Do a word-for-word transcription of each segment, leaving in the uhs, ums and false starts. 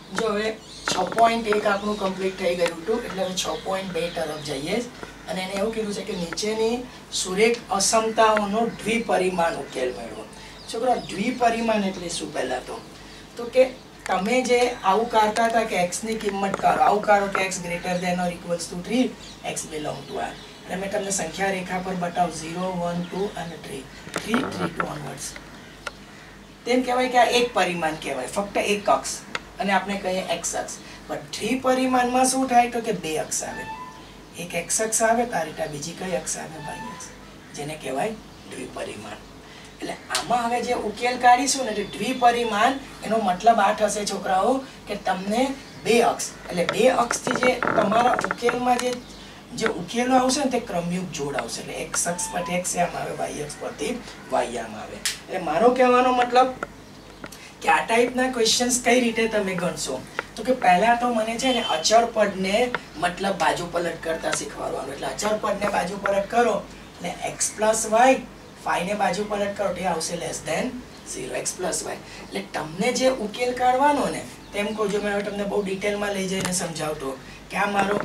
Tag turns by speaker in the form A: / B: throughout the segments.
A: જો હવે છ પોઈન્ટ એક આપણું કમ્પ્લીટ થઈ ગયું હતું એટલે હવે છ પોઈન્ટ બે તરફ જઈએ અને એને એવું કીધું છે કે નીચેની સુરેખ અસમતાઓનો દ્વિપરિમાણ ઉકેલ મેળવો. છોકરા દ્વિપરિમાણ એટલે શું? પહેલા તો તો કે તમે જે આવું કરતા હતા કે x ની કિંમત કરો, આવું કરો કે x greater than or equals to three, x belong to r, અને મેં તમને સંખ્યા રેખા પર બતાવ ઝીરો વન ટુ અને three, three three two onwards, તેમ કહેવાય કે આ એક પરિમાણ કહેવાય, ફક્ત એક અક્ષ, અને આપણે કહીએ x અક્ષ. પણ દ્વિપરિમાણમાં શું થાય તો કે બે અક્ષ આવે, એક x અક્ષ આવે તારીટા, બીજી કઈ અક્ષ આવે? y અક્ષ, જેને કહેવાય દ્વિપરિમાણ. એટલે આમાં હવે જે ઉકેલ કાઢીશું ને તે દ્વિપરિમાણ, એનો મતલબ આ થશે છોકરાઓ કે તમને બે અક્ષ, એટલે બે અક્ષથી જે તમારા ઉકેલમાં જે જે ઉકેલો આવશે ને તે ક્રમયુક્ત જોડ આવશે. એટલે x અક્ષ પરથી x આમ આવે, y અક્ષ પરથી y આમ આવે. એટલે મારો કહેવાનો મતલબ કે આ ટાઈપના ક્વેશ્ચન્સ કઈ રીતે તમે ગણશો તો કે પહેલા તો મને છે ને અચળ પદને મતલબ બાજુ પલટ કરતા શીખવાડવાનું. એટલે અચળ પદને બાજુ પલટ કરો એટલે x પ્લસ વાય, ફાઈ ને બાજુ પલટ કરો તે આવશે less than zero, x plus y. એટલે તમને જે ઉકેલ કાઢવાનો ને તેમ કહો, જો મેં તમને બહુ ડિટેલમાં લઈ જઈને સમજાવતો કે આ મારો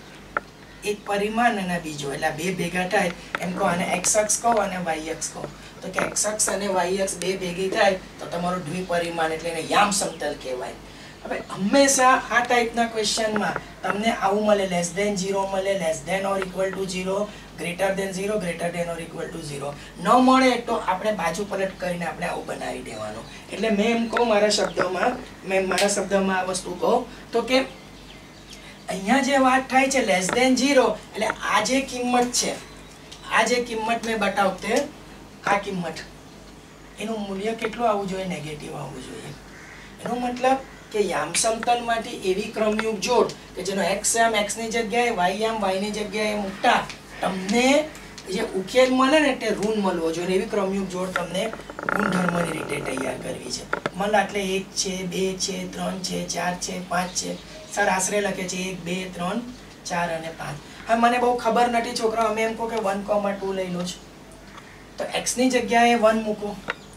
A: એક પરિમાણ અને બીજો, એટલે બે ભેગા થાય એમ કહો, અને x અક્ષ કહો અને y અક્ષ કહો, તો કે x અક્ષ અને y અક્ષ બે ભેગી થાય તો તમારું દ્વિપરિમાણ એટલે એને યામ સમતલ કહેવાય. હવે હંમેશા આ ટાઈપના ક્વેશ્ચનમાં તમને આવું મળે, લેસ ધેન ઝીરો મળે, less than or equal to zero, greater than zero, greater than or equal to zero. ન મળે તો આપણે બાજુ પલટ કરીને આપણે આવું બનાવી દેવાનું. એટલે મેં એમ કહું મારા શબ્દોમાં, મેં મારા શબ્દોમાં આ વસ્તુ કહું તો કે અહીંયા જે વાત થાય છે લેસ ધેન ઝીરો, એટલે આ જે કિંમત છે, આ જે કિંમત મેં બતાવતે, આ કિંમત, એનું મૂલ્ય કેટલું આવવું જોઈએ? નેગેટિવ આવવું જોઈએ. એનો મતલબ કે યામ સમતલમાંથી એવી ક્રમયુક્ત જોડ કે જેનો x આમ x ની જગ્યાએ, y આમ y ની જગ્યાએ મૂકતા તમને જે ઉકેલ મળે ને તે ઋણ મળવો જોઈએ. એવી ક્રમયુક્ત જોડ તમને ગુણધર્મની રીતે તૈયાર કરવી છે. મને એટલે એક છે, બે છે, ત્રણ છે, ચાર છે, પાંચ છે. સર આશરે લખે છે એક, બે, ત્રણ, ચાર અને પાંચ. હા, મને બહુ ખબર નથી છોકરા, અમે એમ કહો કે વન કોમા ટુ લઈ લો છો તો x ની જગ્યાએ વન મૂકો,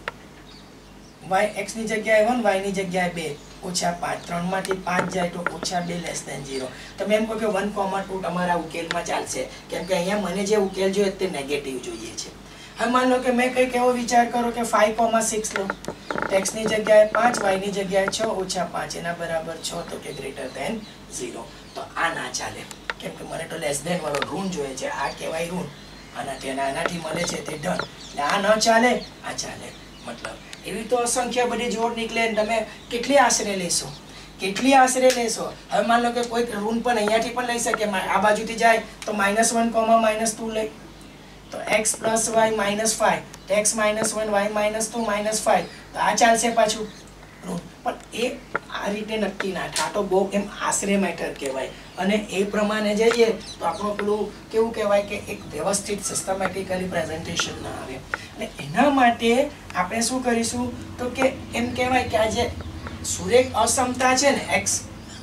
A: y x ની જગ્યાએ વન, y ની જગ્યાએ બે, ઓછા પાંચ, ત્રણ માંથી પાંચ જાય તો ઓછા બે, લેસ ધેન ઝીરો. તમે એમ કહો કે વન કોમા ટુ તમારા ઉકેલમાં ચાલશે, કેમ કે અહીંયા મને જે ઉકેલ જોઈએ તે નેગેટિવ જોઈએ છે. હવે માન લો કે મેં કંઈક એવો વિચાર કરો કે ફાઈવ કોમા સિક્સ લો, x ની જગ્યાએ પાંચ, y ની જગ્યાએ છ, ઓછા પાંચ, એના બરાબર છ, તો કે ગ્રેટર ધેન ઝીરો. તો આ ના ચાલે, કેમ કે મને તો લેસ ધેન વાળો ઋણ જોઈએ છે, આ કહેવાય ઋણ, આનાથી અને આનાથી મળે છે તે ધન. એટલે આ ન ચાલે, આ ચાલે. મતલબ એવી તો અસંખ્ય બધી જોડ નીકળે, તમે કેટલી આશરે લેશો, કેટલી આશરે લેશો. હવે માન લો કે કોઈ ઋણ પણ અહીંયાથી પણ લઈ શકે, આ બાજુથી જાય તો minus one comma minus two લઈ, તો x plus y minus five, તો x minus one, y minus two, minus five, તો આ ચાલશે પાછું ઋણ. પણ એ આ રીતે નક્કી ના થાય, તો બહુ એમ આશરે મેટર કહેવાય. અને એ પ્રમાણે જઈએ તો આપણું પેલું કેવું કહેવાય કે એક વ્યવસ્થિત સિસ્ટમેટિકલી પ્રેઝન્ટેશન ના આવે. અને એના માટે આપણે શું કરીશું તો કે એમ કહેવાય કે આ જે સુરેખ અસમતા છે ને x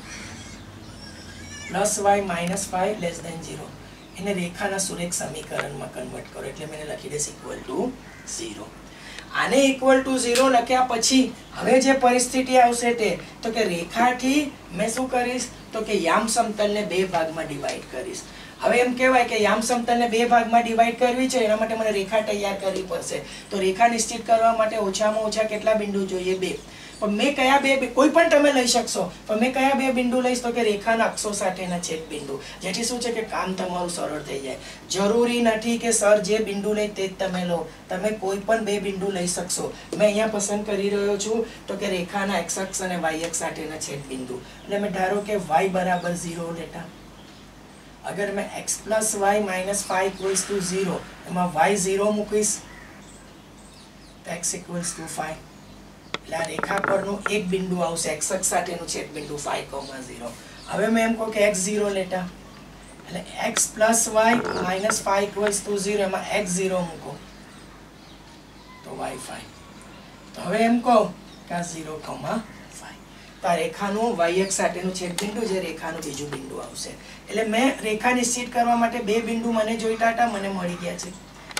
A: plus y minus five less than zero, એને રેખાના સુરેખ સમીકરણમાં કન્વર્ટ કરો. એટલે મેં લખી દઈશ ઇક્વલ ટુ ઝીરો. આને ઇક્વલ ટુ ઝીરો લખ્યા પછી હવે જે પરિસ્થિતિ આવશે તે તો કે રેખાથી મેં શું કરીશ તો કે યામ સમતલને બે ભાગમાં ડિવાઈડ કરીશ. હવે એમ કહેવાય કે યામ સમતલને બે ભાગમાં ડિવાઈડ કરવી છે, એના માટે મને રેખા તૈયાર કરવી પડશે. તો રેખા નિશ્ચિત કરવા માટે ઓછામાં ઓછા કેટલા બિંદુ જોઈએ? બે. પણ મેં કયા બે, કોઈ પણ તમે લઈ શકશો, પણ મેં કયા બે બિંદુ લઈશ તો કે રેખાના અક્ષો સાથેના છેદ બિંદુ, જેથી શું છે કે કામ તમારું સરળ થઈ જાય. જરૂરી નથી કે સર જે બિંદુ લે તે જ તમે લો, તમે કોઈ પણ બે બિંદુ લઈ શકશો. મેં અહીંયા પસંદ કરી રહ્યો છું તો કે રેખાના એક્સ અક્ષ અને વાય અક્ષ સાથેના છેદ બિંદુ. એટલે મેં ધારો કે y બરાબર ઝીરો લેતા, અગર મેં x plus y minus five equals to zero, એમાં y ઝીરો મૂકીશ તો x ઇક્વલ્સ ટુ ફાઈવ. એટલે આ રેખા પરનું એક બિંદુ આવશે x અક્ષ સાથેનું છેદ બિંદુ ફાઈવ કોમા ઝીરો. હવે મેં એમ કહું કે x ઝીરો લેતા, એટલે x plus y minus five equals to zero, એમાં x ઝીરો મૂકો તો y ફાઈવ. તો હવે એમ કહું કે આ ઝીરો કોમા ફાઈવ, તો આ રેખાનું y અક્ષ સાથેનું છેદ બિંદુ જે રેખાનું બીજું બિંદુ આવશે. એટલે મેં રેખા નિશ્ચિત કરવા માટે બે બિંદુ મને જોઈતા હતા, મને મળી ગયા છે.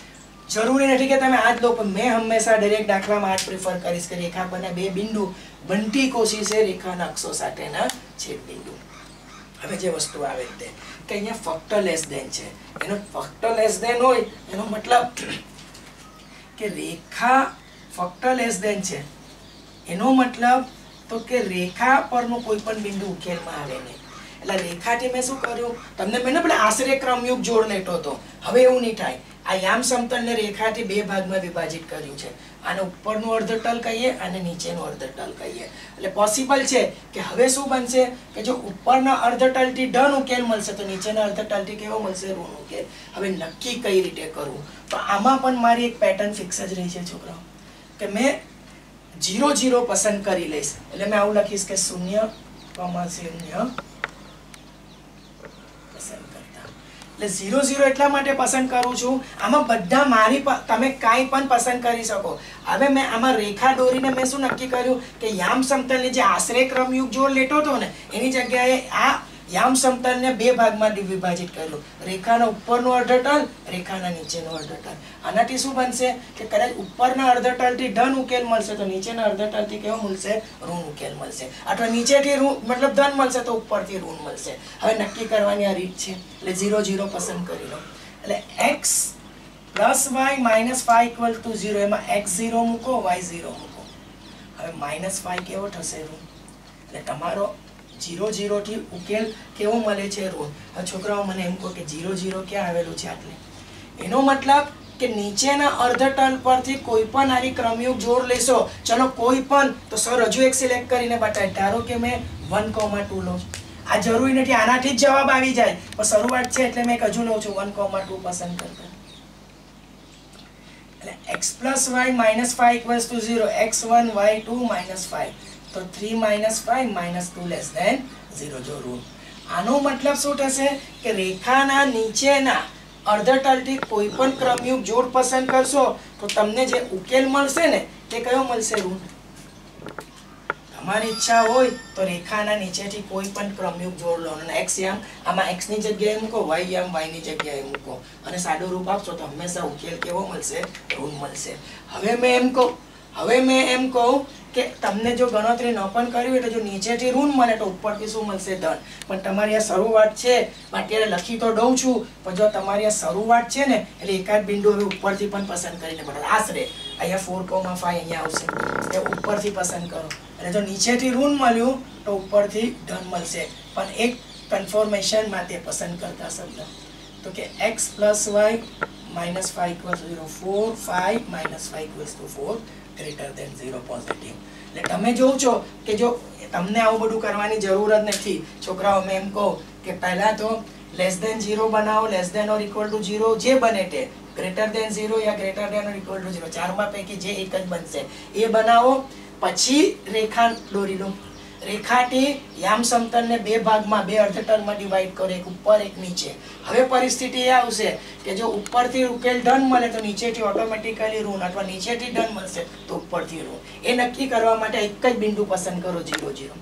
A: જરૂરી નથી કે તમે આ જ લો, પણ મેં હંમેશા દરેક દાખલામાં આ જ પ્રિફર કરીશ કે રેખા પરના બે બિંદુ બનતી કોશિશે રેખાના અક્ષો સાથેના છેદ બિંદુ. હવે જે વસ્તુ આવે તે કે અહીંયા ફક્ત લેસ ધેન છે, એનો ફક્ત લેસ ધેન હોય એનો મતલબ કે રેખા ફક્ત લેસ ધેન છે એનો મતલબ તો કે રેખા પરનું કોઈ પણ બિંદુ ઉકેલમાં આવે નહીં. એટલે રેખાથી મેં શું કર્યું, તમને મેં ને પેલા આશરે ક્રમયુક્ત જોડ લેતો હતો, હવે એવું નહીં થાય. આ યામ સમતલને રેખાથી બે ભાગમાં વિભાજિત કર્યું છે. આને ઉપરનું અર્ધતલ કહીએ અને નીચેનું અર્ધતલ કહીએ. એટલે પોસિબલ છે કે હવે શું બનશે કે જો ઉપરના અર્ધતલથી ધન ઉકેલ મળશે તો નીચેના અર્ધતલથી કેવો મળશે, ઋણ ઉકેલ. હવે નક્કી કઈ રીતે કરવું, તો આમાં પણ મારી એક પેટર્ન ફિક્સ જ રહી છે છોકરાઓ, કે મેં જીરો જીરો પસંદ કરી લઈશ. એટલે મેં આવું લખીશ કે શૂન્ય કોમા શૂન્ય પસંદ કરતા. એટલે ઝીરો ઝીરો એટલા માટે પસંદ કરું છું, આમાં બધા મારી તમે કાંઈ પણ પસંદ કરી શકો. હવે મેં આમાં રેખા દોરીને મેં શું નક્કી કર્યું કે યામ સમતલને જે આશરે ક્રમયુક્ત જોડ લેતો હતો ને એની જગ્યાએ આ યામ સમતલને બે ભાગમાં વિભાજિત કર્યું. રેખાના ઉપરનું અર્ધતલ, રેખાના નીચેનું અર્ધતલ. આનાથી શું બનશે કે કદાચ ઉપરના અર્ધતલથી ધન ઉકેલ મળશે તો નીચેના અર્ધતલથી કેવો મળશે, ઋણ ઉકેલ મળશે. અથવા નીચેથી ઋણ મતલબ ધન મળશે તો ઉપરથી ઋણ મળશે. હવે નક્કી કરવાની આ રીત છે. એટલે ઝીરો ઝીરો પસંદ કરી લો. એટલે x plus y minus five equal to zero, એમાં એક્સ ઝીરો મૂકો, વાય ઝીરો મૂકો. હવે માઇનસ ફાઈવ કેવો થશે, ઋણ. એટલે તમારો જીરો જીરો થી ઉકેલ કેવો મળે છે, ઋણ. હવે છોકરાઓ મને એમ કહો કે જીરો જીરો ક્યાં આવેલું છે આટલે, એનો મતલબ કે નીચેના અર્ધતલ પરથી કોઈ પણ આવી ક્રમયુક્ત જોડ લેશો. ચલો કોઈ પણ, તો સર હજુ એક સિલેક્ટ કરીને બતાય. ધારો કે મેં વન કોમા ટુ લઉં છું, આ જરૂરી નથી આનાથી જ જવાબ આવી જાય, પણ શરૂઆત છે એટલે મેં એક હજુ લઉં છું વન કોમા ટુ પસંદ કરતા. એટલે x plus y minus five equals to zero, x one y two minus five, તો three minus five minus two less than zero જો ઋણ. આનો મતલબ શું થશે કે રેખાના નીચેના અર્ધતલથી કોઈ પણ ક્રમયુક્ત જોડ પસંદ કરશો તો તમને જે ઉકેલ મળશે ને તે કયો મળશે, ઋણ. તમારી ઈચ્છા હોય તો રેખાના નીચેથી કોઈ પણ ક્રમયુક્ત જોડ લો અને એક્સ યામ આમાં એક્સ ની જગ્યાએ મૂકો, વાય યામ વાય ની જગ્યાએ મૂકો અને સાદો રૂપ આપશો તો હંમેશા ઉકેલ કેવો મળશે, ઋણ મળશે. હવે મેં એમ કહું હવે મેં એમ કહું કે તમને જો ગણતરી ન પણ કરવી હોય તો જો નીચેથી ઋણ મળે તો ઉપરથી શું મળશે, ધન. પણ તમારી આ શરૂઆત છે, અત્યારે લખી તો દઉં છું, પણ જો તમારી આ શરૂઆત છે ને એટલે એકાદ બિંદુ હવે ઉપરથી પણ પસંદ કરીને બદલ. આશરે અહીંયા ફોર કોમા ફાઈવ અહીંયા આવશે, એ ઉપરથી પસંદ કરો. અને જો નીચેથી ઋણ મળ્યું તો ઉપરથી ધન મળશે. પણ એક કન્ફર્મેશન માટે પસંદ કરતા શબ્દ તો કે x plus y minus five equals zero, four five minus five equals to four greater than zero positive. એટલે તમે જોવો છો કે જો તમને આવું બધું કરવાની જરૂર જ નથી છોકરાઓ. મેં એમ કહું કે પહેલા તો લેસ ધેન ઝીરો બનાવો, less than or equal to zero જે બને તે, ગ્રેટર ધેન ઝીરો યા greater than or equal to zero, ચારમાં પૈકી જે એક જ બનશે એ બનાવો. પછી રેખા દોરી લો. રેખાથી યામ સમતલને બે ભાગમાં બે અર્ધતલમાં ડિવાઈડ કરો, એક ઉપર એક નીચે. હવે પરિસ્થિતિ એ આવશે કે જો ઉપરથી ઉકેલ ધન મળે તો નીચેથી ઓટોમેટિકલી ઋણ, અથવા નીચેથી ધન મળશે તો ઉપરથી ઋણ. એ નક્કી કરવા માટે એક જ બિંદુ પસંદ કરો, ઝીરો ઝીરો.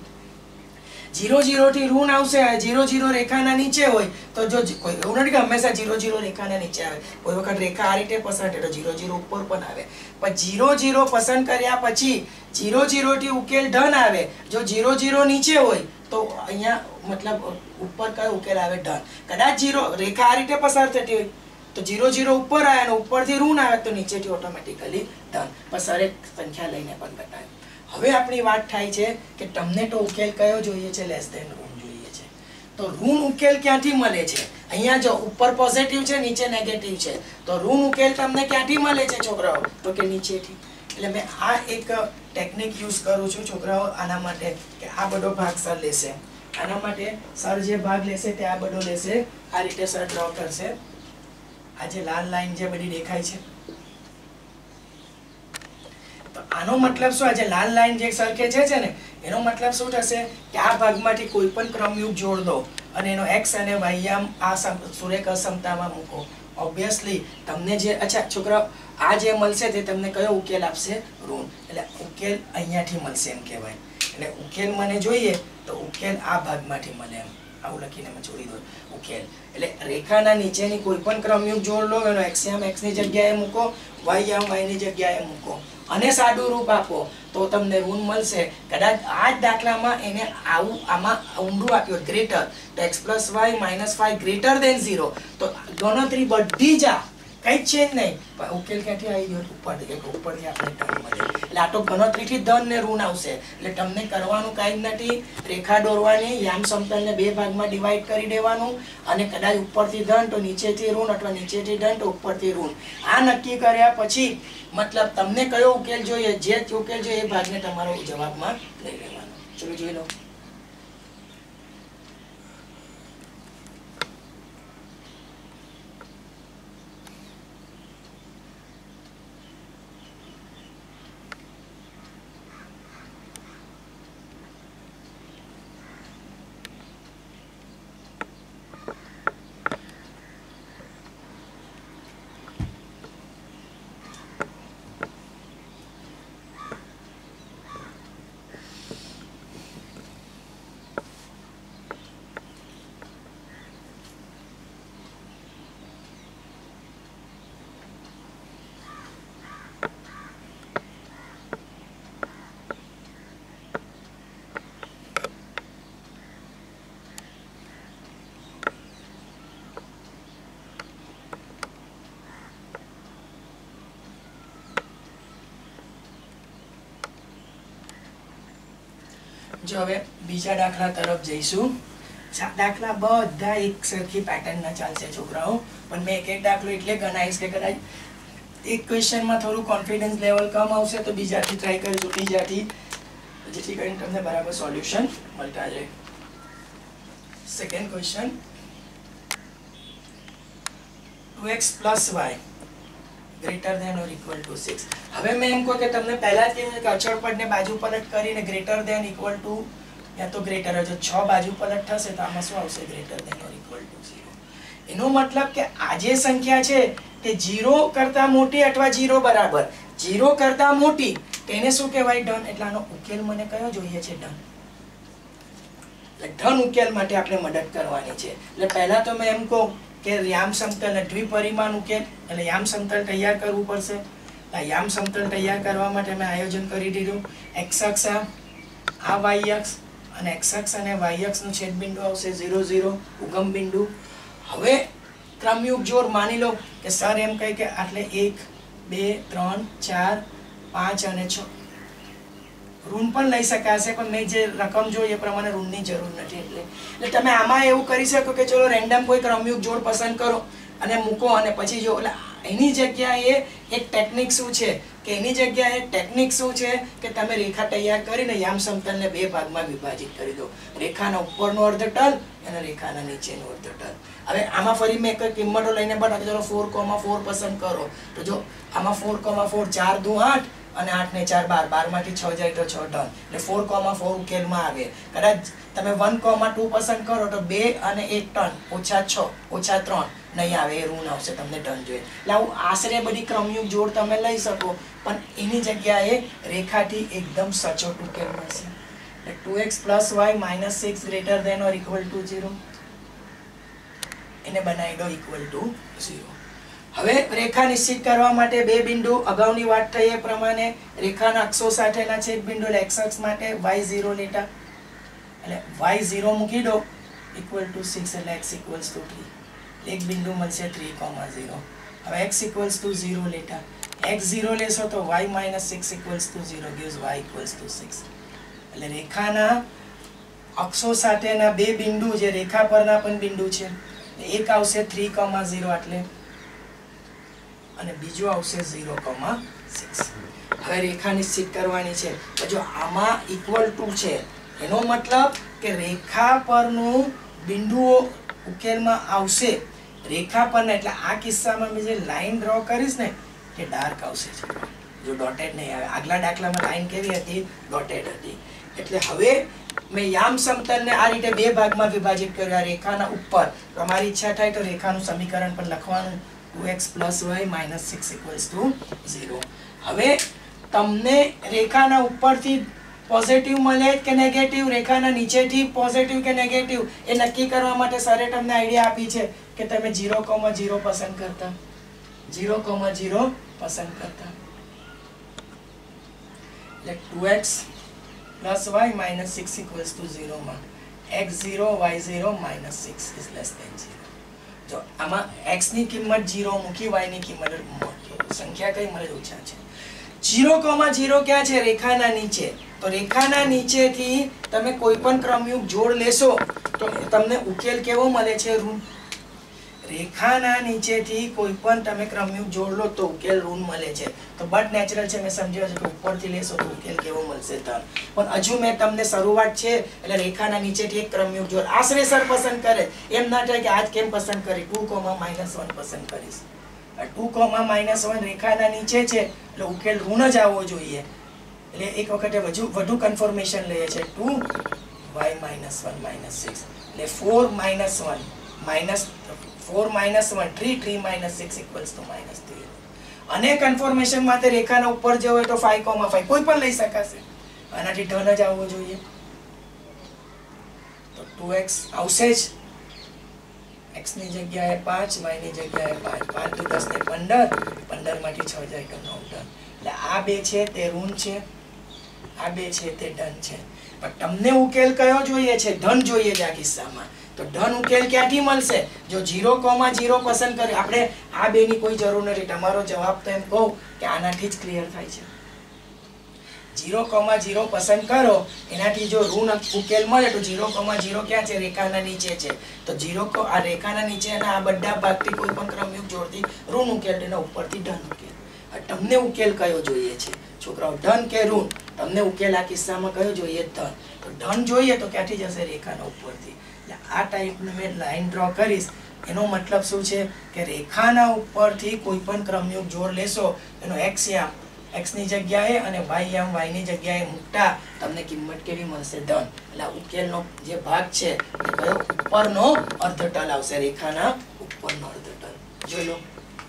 A: ઝીરો ઝીરો થી ઋણ આવશે, ઝીરો ઝીરો રેખાના નીચે હોય તો જો કોઈ એવું નથી કે હંમેશા ઝીરો ઝીરો રેખાના નીચે આવે, કોઈ વખત રેખા આ રીતે પસંદ થાય તો ઝીરો ઝીરો ઉપર પણ આવે. પણ ઝીરો ઝીરો પસંદ કર્યા પછી ઝીરો ઝીરો થી ઉકેલ ધન આવે. જો ઝીરો ઝીરો નીચે હોય તો અહીંયા મતલબ ઉપર કયો ઉકેલ આવે, ધન. કદાચ ઝીરો રેખા આ રીતે પસાર થતી હોય તો ઝીરો ઝીરો ઉપર આવે અને ઉપરથી ઋણ આવે તો નીચેથી ઓટોમેટિકલી ધન. બસ હરેક સંખ્યા લઈને પણ બતાવ્યું. હવે આપણી વાત થાય છે કે તમને તો ઉકેલ કયો જોઈએ છે, લેસ ધેન ઋણ જોઈએ છે. તો ઋણ ઉકેલ ક્યાંથી મળે છે? અહીંયા જો ઉપર પોઝિટિવ છે, નીચે નેગેટિવ છે, તો ઋણ ઉકેલ તમને ક્યાંથી મળે છે છોકરાઓ? તો કે નીચેથી. એટલે મેં આ એક ટેકનિક યુઝ કરું છું છોકરાઓ આના માટે કે આ બધો ભાગ સર લેશે. આના માટે સર જે ભાગ લેશે તે આ બધો લેશે. આ રીતે સર ડ્રો કરશે. આ જે લાલ લાઈન જે બધી દેખાય છે, તો આનો મતલબ શું? આ જે લાલ લાઈન જે સરખે છે ને એનો મતલબ શું થશે કે આ ભાગમાંથી કોઈ પણ ક્રમયુક્ત જોડ દો અને એનો એક્સ અને વાય આ સુરેખ અસમતામાં મૂકો. ઓબ્વિયસલી તમને જે અચ્છા છોકરાઓ આ જે મળશે તે તમને કયો ઉકેલ આપશે? ઋણ. એટલે ઉકેલ અહીંયાથી મળશે એમ કહેવાય. એટલે ઉકેલ મને જોઈએ તો ઉકેલ આ ભાગમાંથી મળે એમ. આવું લખીને મેં છોડી દો ઉકેલ. એટલે રેખાના નીચેની કોઈ પણ ક્રમયુક્ત જોડ લો, એનો x યામ x ની જગ્યાએ મૂકો, y યામ y ની જગ્યાએ મૂકો અને સાદું રૂપ આપો તો તમને ઋણ મળશે. કદાચ આ જ દાખલામાં એને આવું આમાં ઊંડું આપ્યું ગ્રેટર, તો x plus y minus five greater than zero, તો ગણતરી બધી જ આ કઈ જ છે જ નહીં. પણ ઉકેલ ક્યાંથી આવી ગયો? ઉપરથી ઉપરથી આપણે ધન મળે. એટલે આ તો ગણતરીથી ધન ને ઋણ આવશે. એટલે તમને કરવાનું કાંઈ જ નથી, રેખા દોરવાની, યામ સમતલને બે ભાગમાં ડિવાઈડ કરી દેવાનું અને કદાચ ઉપરથી ધન તો નીચેથી ઋણ અથવા નીચેથી ધન તો ઉપરથી ઋણ. આ નક્કી કર્યા પછી મતલબ તમને કયો ઉકેલ જોઈએ, જે ઉકેલ જોઈએ એ ભાગને તમારો જવાબમાં લઈ લેવાનો. ચલો જોઈ લો. જો હવે બીજા દાખલા તરફ જઈશું. દાખલા બધા એક સરખી પેટર્નના ચાલશે છોકરાઓ, પણ મેં એક એક દાખલો એટલે ગણાવીશ કે કદાચ એક ક્વેશ્ચનમાં થોડું કોન્ફિડન્સ લેવલ કમ આવશે તો બીજાથી ટ્રાય કરીશું, ત્રીજાથી, જેથી કરીને તમને બરાબર સોલ્યુશન મળતા જાય. Second question, two x plus y greater than or equal to six. હવે મેં એમ કહું કે તમને પહેલા જ કીધું કે અચળ પદને બાજુ પલટ કરીને ગ્રેટર ધેન ઇક્વલ ટુ યા તો ગ્રેટર, જો છ બાજુ પલટ થશે તો આમાં શું આવશે? Greater than or equal to zero. એનો મતલબ કે આ જે સંખ્યા છે તે ઝીરો કરતા મોટી અથવા ઝીરો બરાબર, ઝીરો કરતા મોટી તેને શું કહેવાય? ધન. એટલે આનો ઉકેલ મને કયો જોઈએ છે? ધન. એટલે ધન ઉકેલ માટે આપણે મદદ કરવાની છે. એટલે પહેલા તો મેં એમ કહું કે યામ સમતલ ને દ્વિપરિમાણ ઉકેલ, એટલે યામ સમતલ તૈયાર કરવું પડશે. યામ સમતલ તૈયાર કરવા માટે મેં આયોજન કરી દીધું. એક્સ અક્ષ આ વાય અક્ષ અને એક્સ અક્ષ અને વાય અક્ષ નું છેદ બિંદુ આવશે ઝીરો ઝીરો, ઉગમ બિંદુ. હવે ક્રમયુક્ત જોડ માની લો કે સર એમ કહે કે આટલે એક બે ત્રણ ચાર પાંચ અને છ, ઋણ પણ લઈ શકાશે, પણ મેં જે રકમ જોઈ એ પ્રમાણે ઋણની જરૂર નથી. એટલે એટલે તમે આમાં એવું કરી શકો કે ચલો રેન્ડમ કોઈ ક્રમયુક્ત જોડ પસંદ કરો અને મૂકો અને પછી જો. એટલે એની જગ્યાએ એક ટેકનિક શું છે કે એની જગ્યાએ ટેકનિક શું છે કે તમે રેખા તૈયાર કરીને યામ સમતલને બે ભાગમાં વિભાજિત કરી દો. રેખાના ઉપરનો અર્ધતલ અને રેખાના નીચેનો અર્ધતલ. હવે આમાં ફરી મેં એક કિંમતો લઈને બતાવી, ચલો ફોર કોમા ફોર પસંદ કરો તો જો આમાં ફોર કોમા ફોર ચાર દુ આઠ અને આઠ ને ચાર બાર, બાર માંથી છ જાય તો છ ટન, એટલે ફોર કોમા ફોર ઉકેલમાં આવે. કદાચ તમે વન કોમા ટુ પસંદ કરો તો બે અને એક ટન ઓછા છ ઓછા ત્રણ નહીં આવે, એ ઋણ આવશે, તમને ટન જોઈએ. એટલે આવું આશરે બધી ક્રમયુક્ત જોડ તમે લઈ શકો, પણ એની જગ્યાએ રેખાથી એકદમ સચોટ ઉકેલ મળશે. એટલે two x plus y minus six greater than or equal to zero, એને બનાવી દો ઇક્વલ ટુ ઝીરો. હવે રેખા નિશ્ચિત કરવા માટે બે બિંદુ, અગાઉની વાત થઈ એ પ્રમાણે રેખાના અક્ષો સાથેના છેદ બિંદુ, એટલે એક્સ અક્ષ માટે વાય ઝીરો લેતા, એટલે વાય ઝીરો મૂકી દો ઇક્વલ ટુ સિક્સ, એટલે એક્સ ઇક્વલ્સ ટુ થ્રી, એક બિંદુ મળશે થ્રી કોમા ઝીરો. હવે એક્સ ઇક્વલ્સ ટુ ઝીરો લેતા, એક્સ ઝીરો લેશો તો y minus six equals to zero gives y equals to six. એટલે રેખાના અક્ષો સાથેના બે બિંદુ, જે રેખા પરના પણ બિંદુ છે, એક આવશે થ્રી કોમા ઝીરો એટલે, અને બીજો આવશે ઝીરો કોમા સિક્સ. હવે રેખા નિશ્ચિત કરવાની છે. જો આમાં ઇક્વલ ટુ છે એનો મતલબ કે રેખા પરનું બિંદુઓ ઉકેલમાં આવશે, રેખા પરના. એટલે આ કિસ્સામાં મેં જે લાઈન ડ્રો કરીશ ને એ ડાર્ક આવશે, જો ડોટેડ નહીં આવે. આગલા દાખલામાં લાઈન કેવી હતી? ડોટેડ હતી. એટલે હવે મેં યામ સમતલને આ રીતે બે ભાગમાં વિભાજિત કર્યા. રેખાના ઉપર તમારી ઈચ્છા થાય તો રેખાનું સમીકરણ પણ લખવાનું, two x plus y minus six equals to zero. હવે તમને રેખાના ઉપરથી પોઝિટિવ મળે કે નેગેટિવ, રેખાના નીચેથી પોઝિટિવ કે નેગેટિવ એ નક્કી કરવા માટે સરે તમને આઈડિયા આપી છે કે તમે ઝીરો કોમા ઝીરો પસંદ કરતા, ઝીરો કોમા ઝીરો પસંદ કરતા. એટલે two x plus y minus six equals to zero માં x zero y zero minus six is less than zero. જો આમાં x ની કિંમત ઝીરો મૂકી, y ની કિંમત સંખ્યા કઈ મળે ઓછા છે. ઝીરો કોમા ઝીરો ક્યાં છે? રેખાના નીચે. તો રેખાના નીચેથી તમે કોઈ પણ ક્રમયુગ જોડ લેશો તો તમને ઉકેલ કેવો મળે છે? ઋણ. રેખાના નીચેથી કોઈ પણ તમે ક્રમયુગ જોડ લો તો ઉકેલ ઋણ મળે છે. તો બટ નેચરલ છે, મેં સમજાવ્યું છે કે ઉપરથી લેશો તો ઉકેલ કેવો મળશે ધન. પણ હજુ મેં તમને શરૂઆત છે એટલે રેખાના નીચેથી એક ક્રમયુગ જોડ આશરેસર પસંદ કરે, એમ ના થાય કે આજ કેમ પસંદ કરી, ટુ કોમા માઇનસ વન પસંદ કરીશ. ટુ કોમા માઇનસ વન રેખાના નીચે છે એટલે ઉકેલ ઋણ જ આવવો જોઈએ. એટલે એક વખતે વધુ વધુ કન્ફર્મેશન લઈએ છે. Two y minus one minus six એટલે four minus one minus four minus one three, three minus six equals to minus three. અને કન્ફર્મેશન માટે રેખાના ઉપર જવો હોય તો ફાઈવ કોમા ફાઈવ કોઈ પણ લઈ શકાશે. આનાથી ધન જ આવવો જોઈએ. તો ટુ એક્સ આવશે જ. x ની જગ્યાએ પાંચ, y ની જગ્યાએ પાંચ, પાંચ દુ દસ ને પંદર, પંદર માંથી છ જાય તો નવ ધન. એટલે આ બે છે તે ઋણ છે, આ બે છે તે ધન છે. પણ તમને ઉકેલ કયો જોઈએ છે? ધન જોઈએ છે આ કિસ્સામાં. તો ધન ઉકેલ ક્યાંથી મળશે? જો ઝીરો કોમા ઝીરો પસંદ કરે. આપણે આ બે ની કોઈ જરૂર નથી, તમારો જવાબ તો એમ કહું કે આનાથી જ ક્લિયર થાય છે. ઝીરો કોમા ઝીરો પસંદ કરો એનાથી જો ઋણ ઉકેલ મળે તો ઝીરો કોમા ઝીરો ક્યાં છે? રેખાના નીચે છે. તો ઝીરો આ રેખાના નીચેના આ બધા ભાગથી કોઈ પણ ક્રમયુગ જોડથી ઋણ ઉકેલ, તેના ઉપરથી ધન ઉકેલ. તમને ઉકેલ કયો જોઈએ છે છોકરાઓ? ધન કે ઋણ? તમને ઉકેલ આ કિસ્સામાં કયો જોઈએ? ધન. તો ધન જોઈએ તો ક્યાંથી જશે? રેખાના ઉપરથી. એટલે આ ટાઈપનું મેં લાઈન ડ્રો કરીશ. એનો મતલબ શું છે કે રેખાના ઉપરથી કોઈ પણ ક્રમયુગ જોડ લેશો એનો x યામ x ની જગ્યાએ અને y યામ y ની જગ્યાએ મૂકતા તમને કિંમત કેવી મળશે? ધન. એટલે આ ઉકેલનો જે ભાગ છે એ કયો? ઉપરનો અર્ધતલ આવશે, રેખાના ઉપરનો અર્ધતલ. જોઈ લો.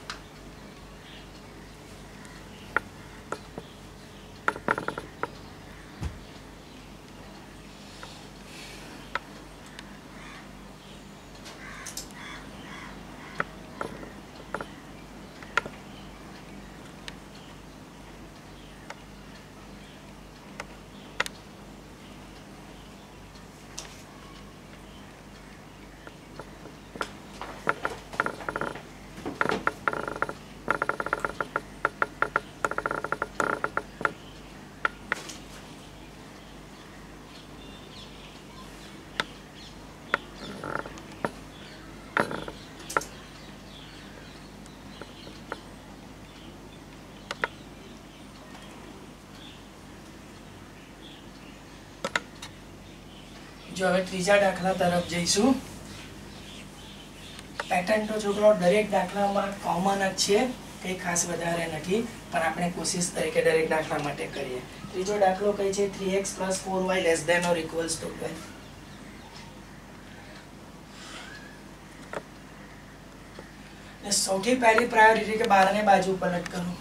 A: જો હવે ત્રીજા દાખલા તરફ જઈશું. પેટર્ન તો છોકરાઓ દરેક દાખલામાં કોમન જ છે, કંઈ ખાસ વધારે નથી, પણ આપણે કોશિશ તરીકે દરેક દાખલા માટે કરીએ. ત્રીજો દાખલો કઈ છે? Three x plus four y less than or equals to twelve. સૌથી પહેલી પ્રાયોરિટી કે બાર ને બાજુ પલટ કરું.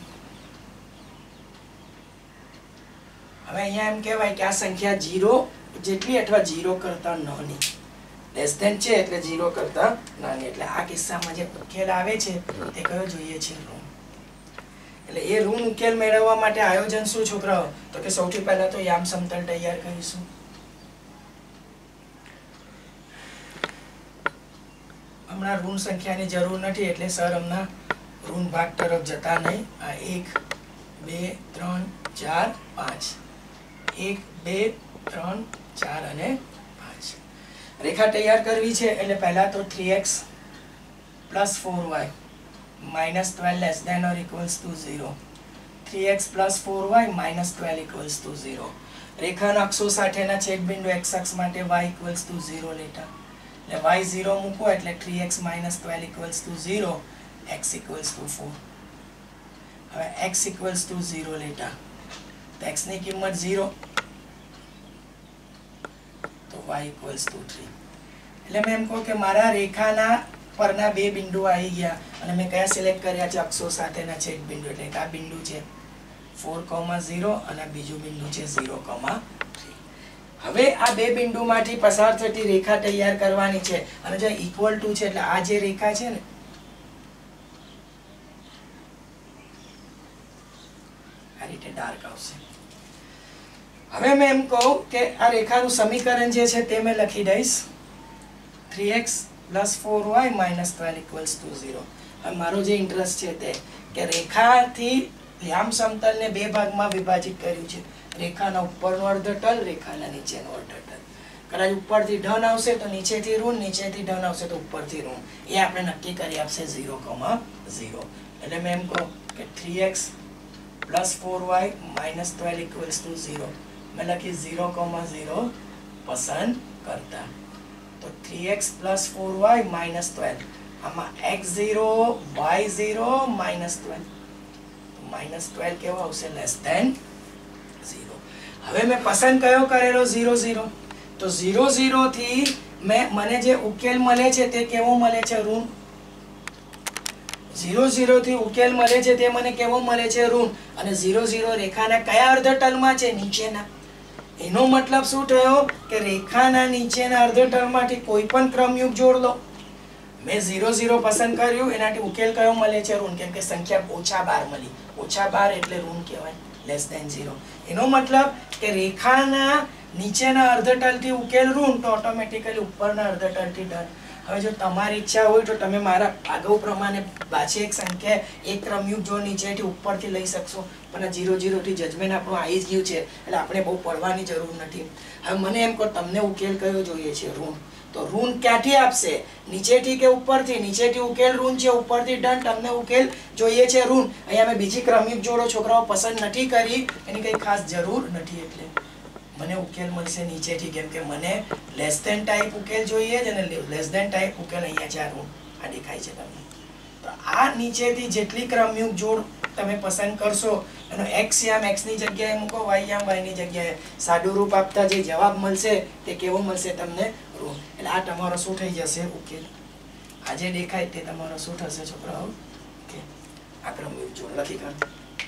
A: હવે અહીંયા એમ કહેવાય કે આ સંખ્યા ઝીરો જેટલી અથવા ઝીરો કરતા નાની, લેસ ધેન છે એટલે ઝીરો કરતા નાની. એટલે આ કિસ્સામાં જે ઉકેલ આવે છે તે કયો જોઈએ છે? ઋણ. એટલે એ ઋણ ઉકેલ મેળવવા માટે આયોજન શું છોકરાઓ? તો કે સૌથી પહેલા તો યામ સમતલ તૈયાર કરીશું. હમણાં ઋણ સંખ્યાની જરૂર નથી એટલે સર હમણાં ઋણ ભાગ તરફ જતા નહીં. આ એક બે ત્રણ ચાર પાંચ, એક બે ત્રણ ચાર અને પાંચ રેખા તૈયાર કરવી છે. એટલે પહેલા તો three x plus four y minus twelve less than or equals to zero, three x plus four y minus twelve equals to zero. રેખાના અક્ષો સાથેના છેદબિંદુ x અક્ષ માટે y ઇક્વલ્સ ટુ ઝીરો લેતા. એટલે y ઝીરો મૂકો એટલે three x minus twelve equals to zero, x equals to four. હવે x ઇક્વલ્સ ટુ ઝીરો લેતા તો x ની કિંમત ઝીરો તો y ઇક્વલ્સ ટુ થ્રી. એટલે મેં એમ કહું કે મારા રેખાના પરના બે બિંદુ આવી ગયા અને મેં કયા સિલેક્ટ કર્યા છે? અક્ષો સાથેના છેદ બિંદુ. એટલે આ બિંદુ છે ફોર કોમા ઝીરો અને બીજું બિંદુ છે ઝીરો કોમા હવે આ બે બિંદુમાંથી પસાર થતી રેખા તૈયાર કરવાની છે અને જો ઇક્વલ ટુ છે એટલે આ જે રેખા છે ને આ રીતે ડાર્ક આવશે. હવે મેં એમ કહું કે આ રેખાનું સમીકરણ જે છે તે મેં લખી દઈશ three x plus four y minus twelve equals to zero. હવે મારો જે ઇન્ટરેસ્ટ છે તે કે રેખાથી યામ સમતલને બે ભાગમાં વિભાજિત કર્યું છે. રેખાના ઉપરનો અર્ધતલ, રેખાના નીચેનો અર્ધતલ. કદાચ ઉપરથી ધન આવશે તો નીચેથી ઋણ, નીચેથી ધન આવશે તો ઉપરથી ઋણ. એ આપણે નક્કી કરી આપશે ઝીરો કોમા ઝીરો. એટલે મેં એમ કહું કે three x plus four y minus twelve equals to zero. મેં લખી ઝીરો કોમા ઝીરો પસંદ કરતા. તો three x plus four y minus twelve, આમાં x zero y zero minus twelve, minus twelve કેવો આવશે? Less than zero. હવે મેં પસંદ કયો કરેલો? Zero zero. તો ઝીરો ઝીરો થી મેં મને જે ઉકેલ મળે છે તે કેવો મળે છે? ઋણ. ઝીરો ઝીરો થી ઉકેલ મળે છે તે મને કેવો મળે છે? ઋણ. અને ઝીરો ઝીરો રેખાના કયા અર્ધતલમાં છે? નીચેના. એનો મતલબ શું થયો કે રેખાના નીચેના અર્ધતલમાંથી કોઈ પણ ક્રમયુગ જોડ લો. મેં ઝીરો ઝીરો પસંદ કર્યું, એનાથી ઉકેલ કયો મળે છે? ઋણ. કેમ કે સંખ્યા ઓછા બાર મળી. ઓછા બાર એટલે ઋણ કહેવાય, લેસ ધેન ઝીરો. એનો મતલબ કે રેખાના નીચેના અર્ધતલથી ઉકેલ ઋણ તો ઓટોમેટિકલી ઉપરના અર્ધતલથી ધન. હવે જો તમારી ઈચ્છા હોય તો તમે મારા અગાઉ પ્રમાણે પાછી એક સંખ્યા એક ક્રમયુગ જો નીચેથી ઉપરથી લઈ શકશો, પણ આ ઝીરો ઝીરો થી જજમેન્ટ આપણું આવી જ ગયું છે એટલે આપણે બહુ પડવાની જરૂર નથી. હવે મને એમ કહો તમને ઉકેલ કયો જોઈએ છે? ઋણ. તો ઋણ ક્યાંથી આપશે? નીચેથી કે ઉપરથી? નીચેથી ઉકેલ ઋણ છે, ઉપરથી ધન. તમને ઉકેલ જોઈએ છે ઋણ. અહીંયા મેં બીજી ક્રમિક જોડો છોકરાઓ પસંદ નથી કરી, એની કઈ ખાસ જરૂર નથી. એટલે મને ઉકેલ મળશે નીચેથી, કેમ કે મને લેસ ધેન ટાઈપ ઉકેલ જોઈએ છે અને લેસ ધેન ટાઈપ ઉકેલ અહીંયા છે. આ ઋણ આ દેખાય છે તમને. તો આ નીચેથી જેટલી ક્રમયુગ જોડ તમે પસંદ કરશો એનો એક્સ યામ એક્સ ની જગ્યાએ મૂકો, વાય યામ વાય ની જગ્યાએ સાદું રૂપ આપતા જે જવાબ મળશે તે કેવો મળશે તમને? ઋણ. એટલે આ તમારો શું થઈ જશે? ઉકેલ. આ જે દેખાય તે તમારો શું થશે છોકરાઓ? ઓકે, આ ક્રમયુગ જોડ લખી કાઢો.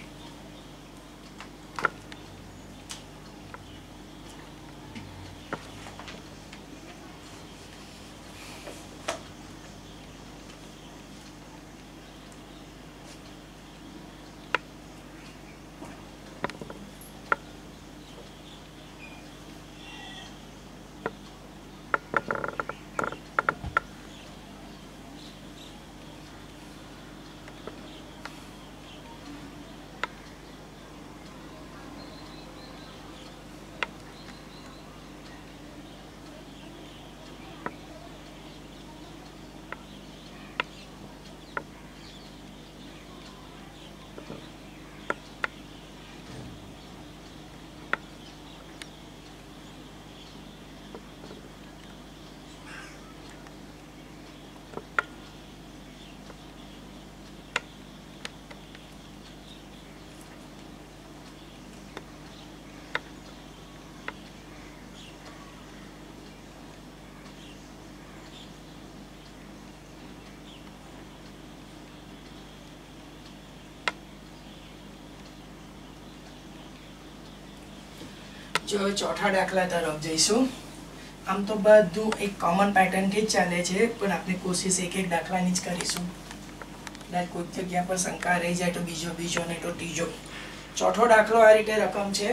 A: જો ચોથા દાખલા તરફ જઈશું. આમ તો બધું એક કોમન પેટર્નથી જ ચાલે છે, પણ આપણે કોશિશ એક એક દાખલાની જ કરીશું. કદાચ કોઈક જગ્યા પર શંકા રહી જાય તો બીજો બીજો ને તો ત્રીજો. ચોથો દાખલો આ રીતે રકમ છે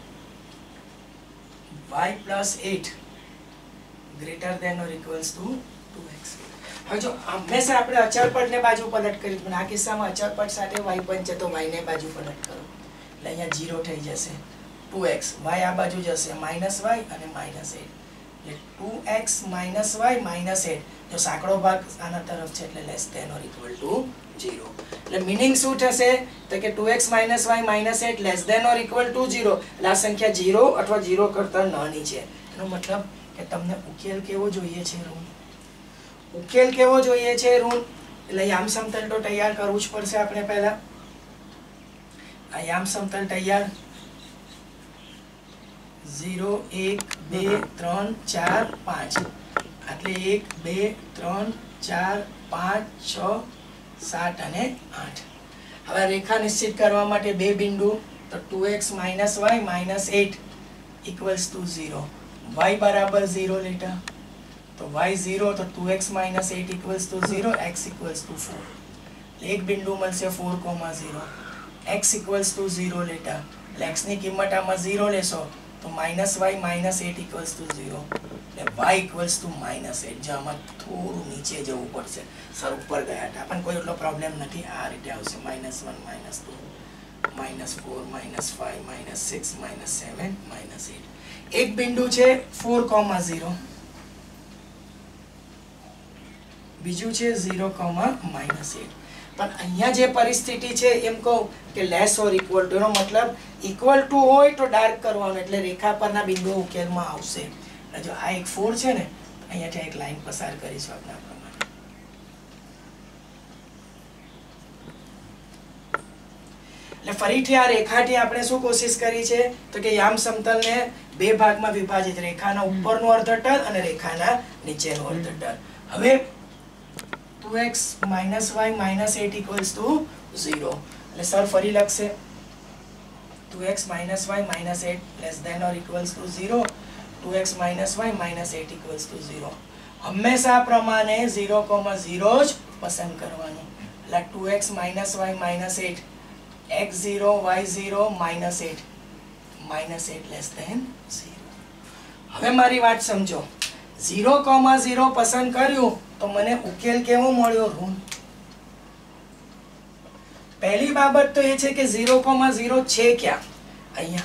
A: y plus eight greater than or equals to two x. હવે જો હંમેશા આપણે અચળ પદને બાજુ પલટ કરી, પણ આ કિસ્સામાં અચળ પદ સાથે y પણ છે તો y ને બાજુ પલટ કરો એટલે અહીંયા ઝીરો થઈ જશે. ટુ એક્સ, y આ બાજુ જશે માઇનસ વાય અને માઇનસ એટ, એટલે two x minus y minus eight. જો સાંકડો ભાગ આના તરફ છે એટલે less than or equal to zero. એટલે મીનિંગ શું થશે તો કે two x minus y minus eight less than or equal to zero. એટલે આ સંખ્યા ઝીરો અથવા ઝીરો કરતા નાની છે. એનો મતલબ કે તમને ઉકેલ કેવો જોઈએ છે? ઋણ. ઉકેલ કેવો જોઈએ છે? ઋણ. એટલે યામ સમતલ તો તૈયાર કરવું જ પડશે આપણે પહેલા. આ યામ સમતલ તૈયાર ઝીરો એક બે ત્રણ ચાર પાંચ, એટલે એક બે ત્રણ ચાર પાંચ છ સાત અને આઠ. હવે રેખા નિશ્ચિત કરવા માટે બે બિંદુ, તો two x minus y minus eight equals to zero. y बराबर जीरो लेटा तो y जीरो तो two x minus eight equals to zero, x equals to four. एक बिंदु मळशे four comma zero, x equals to zero लेटा એટલે x ની કિંમત આમાં जीरो લેશો તો minus y minus eight equals to zero એટલે y equals to minus eight જે આમાં થોડું નીચે જવું પડશે સર ઉપર ગયા હતા પણ કોઈ એટલો પ્રોબ્લેમ નથી આ રીતે આવશે minus one minus two minus four minus five minus six minus seven minus eight એક બિંદુ છે फोर કોમા ઝીરો બીજું છે ઝીરો કોમા માઇનસ એટ પણ અહીંયા જે પરિસ્થિતિ છે એમ કહું કે લેસ ઓર ઇક્વલ ટુ એનો મતલબ ઇક્વલ ટુ હોય તો ડાર્ક કરવાનું એટલે રેખા પરના બિંદુઓ ઉકેલમાં આવશે એટલે જો આ એક फोर છે ને અહીંયાથી એક લાઈન પસાર કરીશું આપણે આ પ્રમાણે એટલે ફરીથી આ રેખાથી આપણે શું કોશિશ કરી છે તો કે યામ સમતલને બે ભાગમાં વિભાજિત રેખાના ઉપરનું અર્ધતલ અને રેખાના નીચેનું અર્ધતલ હવે two x minus y minus eight equals to zero એટલે સર ફરી લખશે two x minus y minus eight less than or equals to zero two x minus y minus eight equals to zero હંમેશા પ્રમાણે zero comma zero જ પસંદ કરવાનું એટલે two x minus y minus eight x zero y zero minus eight minus eight less than zero હવે મારી વાત સમજો ઝીરો કોમા ઝીરો પસંદ કર્યું तो મને ઉકેલ કેવો મળ્યો ઋણ પહેલી બાબત તો એ છે કે ઝીરો કોમા ઝીરો છે ક્યાં અહીંયા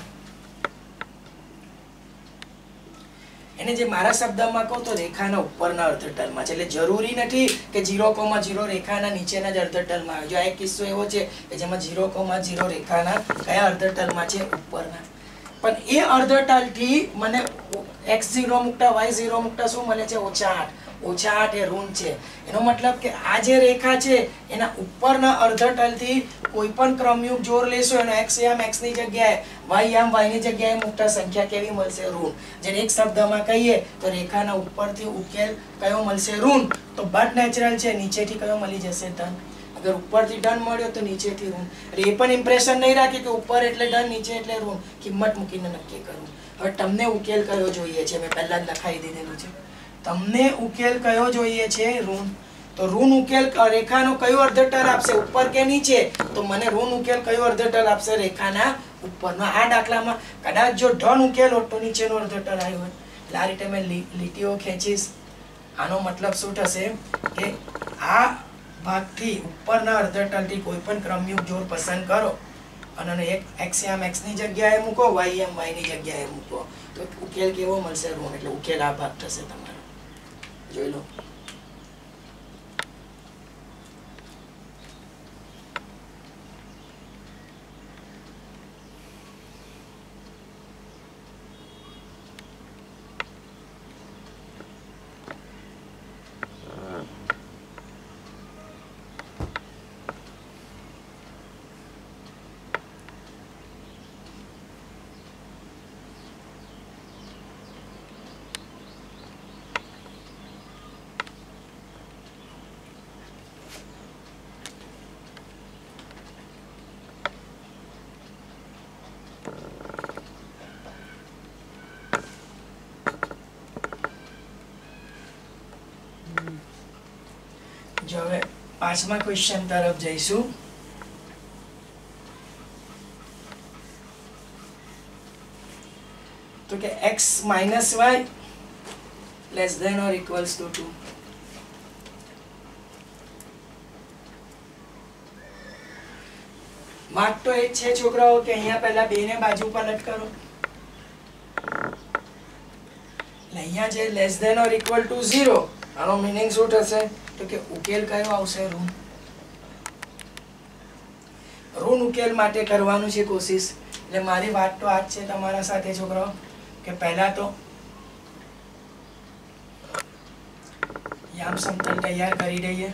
A: એને જે મારા શબ્દમાં કહું તો રેખાના ઉપરના અર્ધતલમાં છે એટલે જરૂરી નથી કે ઝીરો કોમા ઝીરો રેખાના નીચેના જ અર્ધતલમાં આવે જો આ એક કિસ્સો એવો છે કે જેમાં ઝીરો કોમા ઝીરો રેખાના કયા અર્ધતલમાં છે ઉપરના પણ એ અર્ધતલથી મને x ઝીરો મુકતા y ઝીરો મુકતા શું મળે છે ઓછા આઠ ઓછા આઠ એ ઋણ છે એનો મતલબ કે આ જે રેખા છે એના ઉપરના અર્ધતલથી કોઈ પણ ક્રમયુગ જોડ લેશો એનો x યામ x ની જગ્યાએ y યામ y ની જગ્યાએ મુકતા સંખ્યા કેવી મળશે ઋણ જેને એક શબ્દમાં કહીએ તો રેખાના ઉપરથી ઉકેલ કયો મળશે ઋણ તો બટ નેચરલ છે નીચેથી કયો મળી જશે ધન अगर ऊपर थी धन मळ्यो तो नीचे थी ऋण रे पण इम्प्रेशन नहीं राखी कि ऊपर एटले धन नीचे एटले ऋण किंमत मूकीने नक्की करूं હવે તમને ઉકેલ કયો જોઈએ છે મેં પહેલા જ લખાઈ દીધેલું છે તમને ઉકેલ કયો જોઈએ છે ઋણ તો ઋણ ઉકેલ રેખાનો કયો અર્ધતલ આપશે ઉપર કે નીચે તો મને ઋણ ઉકેલ કયો અર્ધતલ આપશે રેખાના ઉપરનો આ દાખલામાં કદાચ જો ધન ઉકેલ હોત તો નીચેનો અર્ધતલ આવ્યો હોત એટલે આ રીતે મેં લીટીઓ ખેંચીશ આનો મતલબ શું થશે કે આ ભાગથી ઉપરના અર્ધતલથી કોઈ પણ ક્રમયુગ જોડ પસંદ કરો અને એક x યામ x ની જગ્યાએ મૂકો y યામ y ની જગ્યાએ મૂકો તો ઉકેલ કેવો મળશે ઋણ એટલે ઉકેલ આ ભાગ થશે તમારો જોઈ લો जो હવે પાંચમા ક્વેશ્ચન તરફ જઈશું તો કે x minus y less than or equals to two mark તો એ છે છોકરાઓ કે અહીંયા પહેલા બે ને બાજુ પર લટ કરો એટલે અહીંયા જે less than or equal to zero આનો મીનિંગ શું થશે તો કે ઉકેલ કયો આવશે ઋણ ઋણ ઉકેલ માટે કરવાનું છે કોશિશ એટલે મારી વાત તો આજ છે તમારા સાથે છોકરાઓ કે પહેલા તો યામ સમતલ તૈયાર કરી દઈએ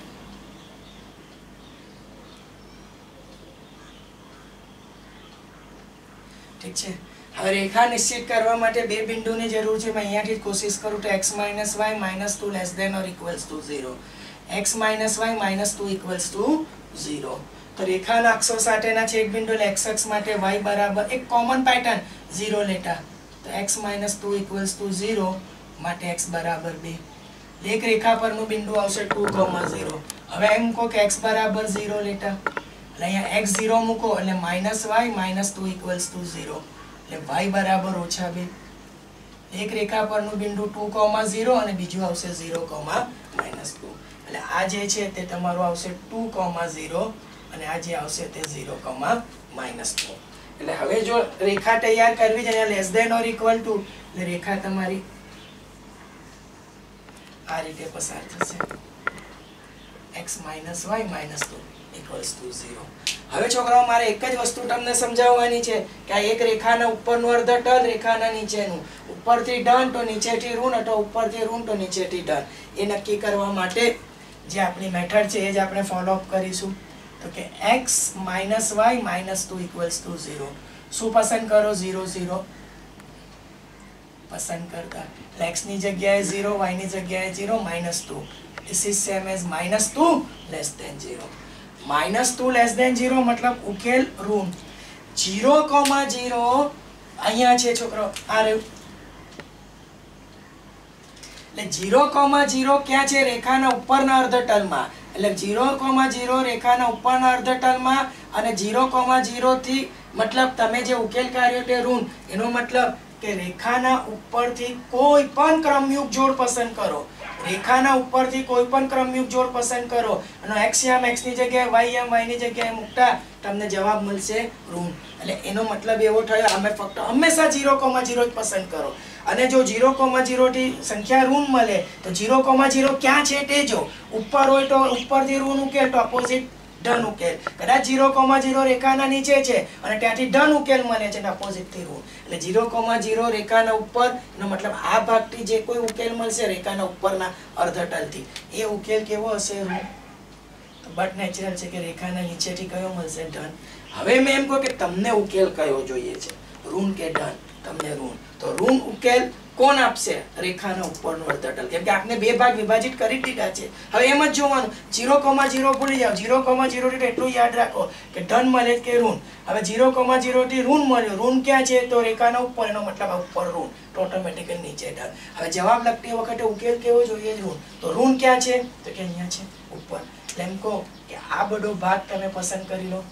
A: ઠીક છે હવે રેખા નિશ્ચિત કરવા માટે બે બિંદુની જરૂર છે મેં અહીંયાથી જ કોશિશ કરું તો x minus y minus two less than or equals to zero x minus y minus two equals to zero તો રેખાના અક્ષો સાથેના છેદ બિંદુ એટલે x અક્ષ માટે y બરાબર એક કોમન પેટર્ન ઝીરો લેતા તો તો x minus two equals to zero માટે x બરાબર બે. એક રેખા પરનું બિંદુ આવશે ટુ કોમા ઝીરો. હવે એમ કહો કે x બરાબર ઝીરો લેટા, એટલે અહીંયા x ઝીરો મૂકો એટલે minus y minus two equals to zero, એટલે y બરાબર ઓછા બે. એક રેખા પરનું બિંદુ ટુ કોમા ઝીરો અને બીજું આવશે ઝીરો કોમા માઇનસ ટુ, એટલે આ જે છે તે તમારું આવશે ટુ કોમા ઝીરો અને આ જે આવશે તે ઝીરો કોમા માઇનસ ટુ. એટલે હવે જો રેખા તૈયાર કરવી છે અહીંયા less than or equal to, એટલે રેખા તમારી આ રીતે પસાર થશે, x minus y minus two equals to zero. હવે છોકરાઓ મારે એક જ વસ્તુ તમને સમજાવવાની છે કે આ એક રેખાના ઉપરનું અર્ધટલ, રેખાના નીચેનું, ઉપરથી ધન તો નીચેથી ઋણ અથવા ઉપરથી ઋણ તો નીચેથી ધન, એ નક્કી કરવા માટે જે આપણી મેથડ છે એ જ આપણે ફોલો અપ કરીશું. તો કે x minus y minus two equals to zero. શું પસંદ કરો? ઝીરો ઝીરો પસંદ કરતા, x ની જગ્યાએ ઝીરો, y ની જગ્યાએ zero, minus two. This is same as minus two less than zero. Minus two less than zero મતલબ ઉકેલ ઋણ. ઝીરો કોમા ઝીરો અહીંયા છે છોકરો, આ રહ્યું. એટલે ઝીરો કોમા ઝીરો ક્યાં છે? રેખાના ઉપરના અર્ધતલમાં. એટલે ઝીરો કોમા ઝીરો રેખાના ઉપરના અર્ધતલમાં અને ઝીરો કોમા ઝીરો થી મતલબ તમે જે ઉકેલ કાઢ્યો તે ઋણ, એનો મતલબ કે રેખાના ઉપરથી કોઈ પણ ક્રમયુક્ત જોડ પસંદ કરો. રેખાના ઉપરથી કોઈ પણ ક્રમયુક્ત જોડ પસંદ કરો અને x યામ x ની જગ્યાએ y યામ y ની જગ્યાએ મૂકતા તમને જવાબ મળશે ઋણ. એટલે એનો મતલબ એવો થયો અમે ફક્ત હંમેશા ઝીરો કોમા ઝીરો જ પસંદ કરો. અને જો ઝીરો કોમા ઝીરો થી સંખ્યા ઋણ મળે તો ઝીરો કોમા ઝીરો ક્યાં છે તે જો. ઉપર હોય તો ઉપરથી ઋણ ઉકેલ તો ઓપોઝિટ ધન ઉકેલ. કદાચ ઝીરો કોમા ઝીરો રેખાના નીચે છે અને ત્યાંથી ધન ઉકેલ મળે છે ઓપોઝિટ થી ઋણ. એટલે ઝીરો કોમા ઝીરો રેખાના ઉપર, એનો મતલબ આ ભાગથી જે કોઈ ઉકેલ મળશે રેખાના ઉપરના અર્ધતલથી, એ ઉકેલ કેવો હશે? ઋણ. તો બટ નેચરલ છે કે રેખાના નીચેથી કયો મળશે? ધન. હવે મેં એમ કહું કે તમને ઉકેલ કયો જોઈએ છે, ઋણ કે ધન? તમને ઋણ. તો ઋણ ઉકેલ કોણ આપશે? રેખાના ઉપરનું અર્ધતલ. કેમ કે આપણે બે ભાગ વિભાજિત કરી દીધા છે. હવે એમ જ જોવાનું, ઝીરો કોમા ઝીરો ભૂલી જાઓ. ઝીરો કોમા ઝીરો થી એટલું યાદ રાખો કે ધન મળે કે ઋણ. હવે ઝીરો કોમા ઝીરો થી ઋણ મળ્યો, ઋણ ક્યાં છે? તો રેખાના ઉપર, એનો મતલબ આ ઉપર ઋણ, તો ઓટોમેટિકલી નીચે ધન. હવે જવાબ લખતી વખતે ઉકેલ કેવો જોઈએ? ઋણ. તો ઋણ ક્યાં છે? તો કે અહીંયા છે ઉપર. એટલે એમ કહો કે આ બધો ભાગ તમે પસંદ કરી લો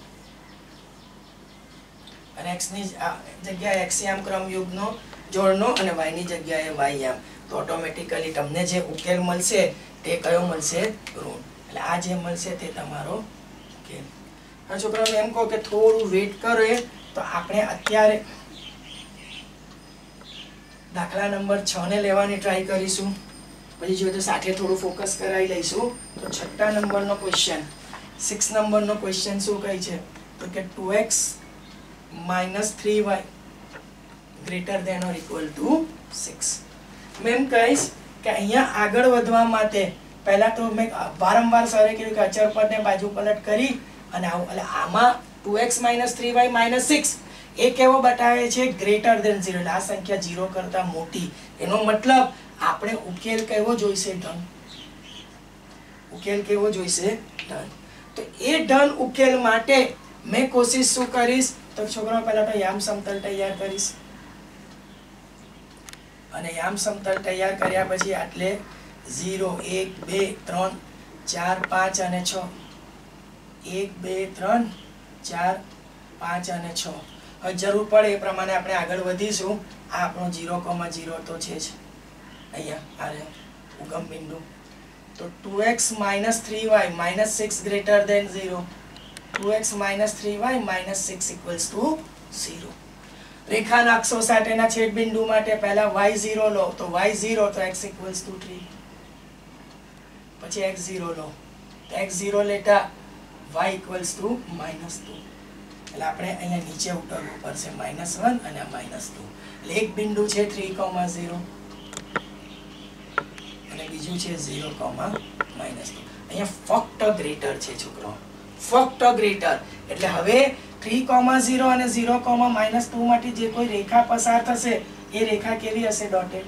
A: અને x ની જગ્યાએ x યામ ક્રમયુગ્મનો જોડનો અને y ની જગ્યાએ y યામ, તો ઓટોમેટિકલી તમને જે ઉકેલ મળશે તે કયો મળશે? ઋણ. એટલે આ જે મળશે તે તમારો ઉકેલ. હા છોકરાઓને એમ કહો કે થોડું વેઇટ કરે તો આપણે અત્યારે દાખલા નંબર છ ને લેવાની ટ્રાય કરીશું. પછી જો તો સાથે થોડું ફોકસ કરાવી લઈશું. તો છઠ્ઠા નંબરનો ક્વેશ્ચન, સિક્સ નંબરનો ક્વેશ્ચન શું કહે છે? તો કે two x minus three y greater than or equal to six. મેં એમ કહીશ કે અહીંયા આગળ વધવા માટે પહેલા તો મેં વારંવાર સરે કીધું કે અચળ પદને બાજુ પલટ કરી અને આવું, એટલે આમાં two x minus three y minus six એ કેવો બતાવે છે? Greater than zero. એટલે આ સંખ્યા ઝીરો કરતા મોટી. એનો મતલબ આપણે ઉકેલ કેવો જોઈશે? ધન. ઉકેલ કેવો જોઈશે? ધન. તો એ ધન ઉકેલ માટે મેં કોશિશ શું કરીશ? તો છોકરાઓ પહેલા તો યામ સમતલ તૈયાર કરીશ અને યામ સમતલ તૈયાર કર્યા પછી આટલે ઝીરો, એક, બે, ત્રણ, ચાર, પાંચ અને છ. એક, બે, ત્રણ, ચાર, પાંચ અને છ. હવે જરૂર પડે એ પ્રમાણે આપણે આગળ વધીશું. આ આપણો ઝીરો કોમા ઝીરો તો છે જ અહીંયા, આ ઉગમ બિંદુ. તો two x minus three y minus six greater than zero. Two x minus three y minus six equals to zero. રેખાના અક્ષો સાથેના છેદ બિંદુ માટે પહેલા y ઝીરો લો, તો y ઝીરો તો x ઇક્વલ્સ ટુ થ્રી. પછી x ઝીરો લો, તો x ઝીરો લેતા y equals to minus two. એટલે આપણે અહીંયા નીચે ઉતરવું પડશે, માઇનસ વન અને માઇનસ ટુ. એટલે એક બિંદુ છે થ્રી કોમા ઝીરો અને બીજું છે ઝીરો કોમા માઇનસ ટુ. અહીંયા ફક્ત ગ્રેટર છે છોકરો, ફક્ત ગ્રેટર. એટલે હવે થ્રી કોમા ઝીરો અને ઝીરો કોમા માઇનસ ટુ માંથી જે કોઈ રેખા પસાર થશે એ રેખા કેવી હશે? ડોટેડ.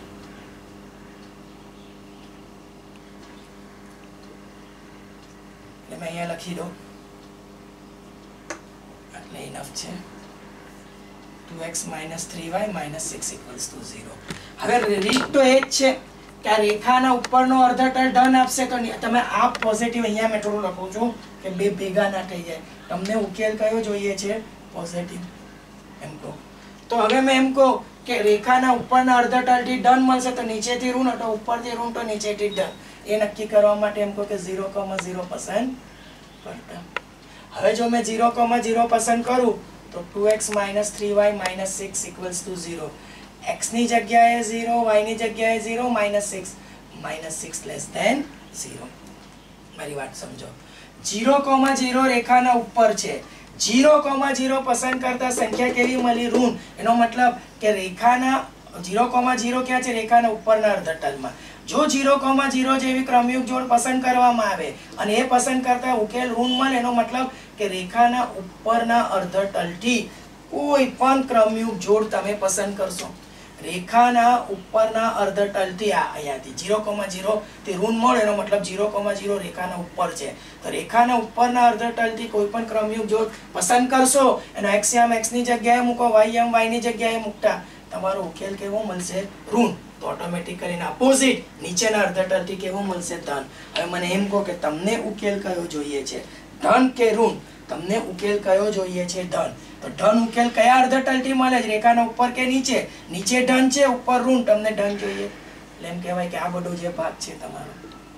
A: એટલે મેં અહીંયા લખી દઉં, એટલે ઇનફ છે. Two x minus three y minus six equals to zero. હવે રીત તો એ જ છે કે આ રેખાના ઉપરનો અર્ધટલ ધન આપશે તો તમે આ પોઝિટિવ અહીંયા મેં થોડું લખું છું કે બે ભેગા ના થઈ જાય. તમને ઉકેલ કયો જોઈએ છે? પોઝિટિવ એમ કહો. તો હવે મેં એમ કહું કે રેખાના ઉપરના અર્ધટલથી ધન મળશે તો નીચેથી ઋણ, તો ઉપરથી ઋણ તો નીચેથી ધન. એ નક્કી કરવા માટે એમ કહો કે ઝીરો કોમા ઝીરો પસંદ કરતા. હવે જો મેં ઝીરો કોમા ઝીરો પસંદ કરું તો two x minus three y minus six equals to zero. x ની જગ્યાએ ઝીરો, y ની જગ્યાએ zero, minus six, minus six less than zero. મારી વાત સમજો. ઝીરો કોમા ઝીરો રેખાના ઉપર છે. ઝીરો કોમા ઝીરો પસંદ કરતા સંખ્યા કેવી મળી? ઋણ. એનો મતલબ કે રેખાના ઝીરો કોમા ઝીરો ક્યાં છે? રેખાના ઉપરના અર્ધટલમાં. જો ઝીરો કોમા ઝીરો જેવી ક્રમયુગ જોડ પસંદ કરવામાં આવે અને એ પસંદ કરતા ઉકેલ ઋણ મળે, એનો મતલબ કે રેખાના ઉપરના અર્ધટલથી કોઈ પણ ક્રમયુગ જોડ તમે પસંદ કરશો. રેખાના ઉપરના અર્ધટલથી આ અહીંયાથી ઝીરો કોમા ઝીરો તે ઋણ મળે, એનો મતલબ ઝીરો કોમા ઝીરો રેખાના ઉપર છે. તો રેખાના ઉપરના અર્ધટલથી કોઈ પણ ક્રમયુગ જોડ પસંદ કરશો, એનો x યામ x ની જગ્યાએ મૂકો, y યામ y ની જગ્યાએ મૂકતા તમારો ઉકેલ કેવો મળશે? ઋણ. તો ઓટોમેટિકલી ઓપોઝિટ નીચેના અર્ધટલથી કેવો મળશે? ધન. હવે મને એમ કહો કે તમને ઉકેલ કયો જોઈએ છે? ધન કે ઋણ? તમને ઉકેલ કયો જોઈએ છે? ધન. તો ધન ઉકેલ કયા અર્ધટલથી મળે છે? રેખાના ઉપર કે નીચે? નીચે ધન છે, ઉપર ઋણ. તમને ધન જોઈએ એટલે એમ કહેવાય કે આ બધો જે ભાગ છે તમારો,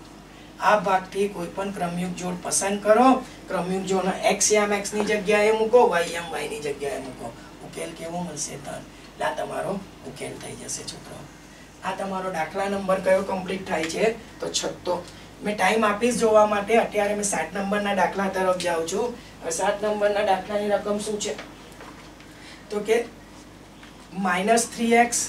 A: આ ભાગથી કોઈ પણ ક્રમયુગ જોડ પસંદ કરો, ક્રમયુગ જોડનો x યામ x ની જગ્યાએ મૂકો, y યામ y ની જગ્યાએ મૂકો, ઉકેલ કેવો મળશે? ધન. એટલે આ તમારો ઉકેલ થઈ જશે છોકરાઓ. આ તમારો દાખલા નંબર કયો કમ્પ્લીટ થાય છે? તો છઠ્ઠો. મેં ટાઈમ આપીશ જોવા માટે. અત્યારે મેં સાત નંબરના દાખલા તરફ જાઉં છું. હવે સાત નંબરના દાખલાની રકમ શું છે? તો કે minus three x